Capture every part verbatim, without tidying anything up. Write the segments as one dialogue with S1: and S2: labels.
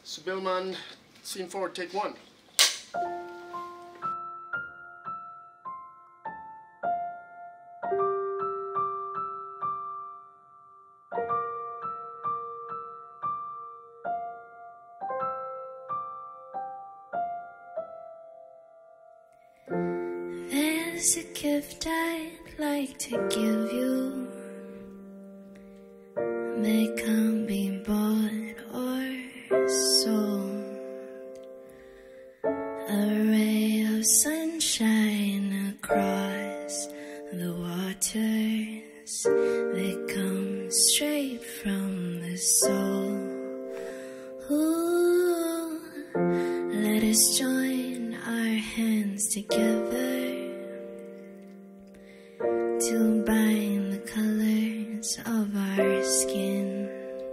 S1: Sudirman, scene four, take one.
S2: There's a gift I'd like to give you. They can't be bought or sold. A ray of sunshine across the waters. They come straight from the soul. Ooh, let us join our hands together to bind the colors of our skin.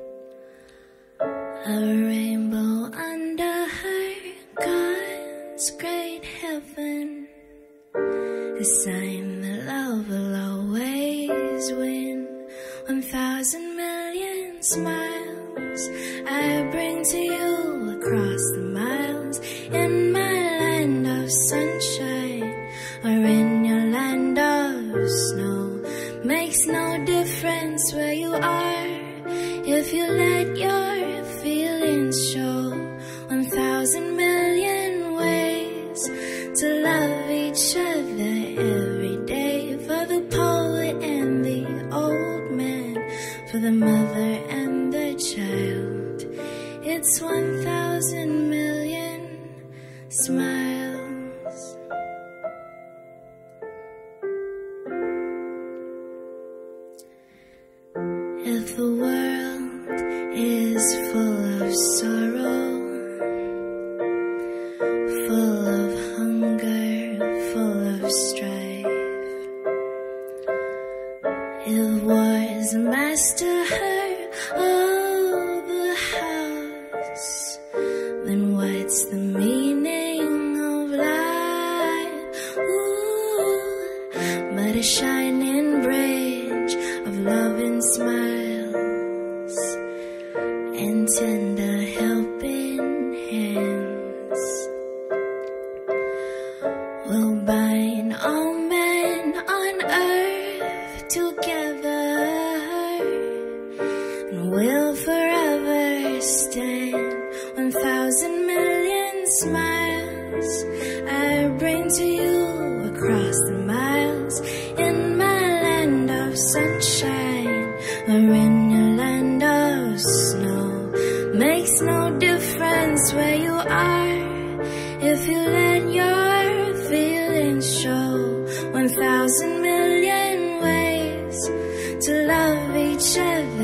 S2: A rainbow under God's great heaven, a sign that love will always win. One thousand million smiles I bring to you across the miles, in my land of sunshine or in your land of snow. Makes no difference where you are if you let your feelings show. One thousand million ways to love each other every day. For the poet and the old man, for the mother and the child, it's one thousand million smiles. If the world is full of sorrow, full of hunger, full of strife, if war is a master of the house, then what's the meaning of life? Ooh, but a shining bridge of love and smiles and tender helping hands will bind all men on earth together, and will forever stand. One thousand million smiles I bring to you across the miles, in my land of sunshine or in your land of snow. Makes no difference where you are if you let your feelings show. One thousand million ways to love each other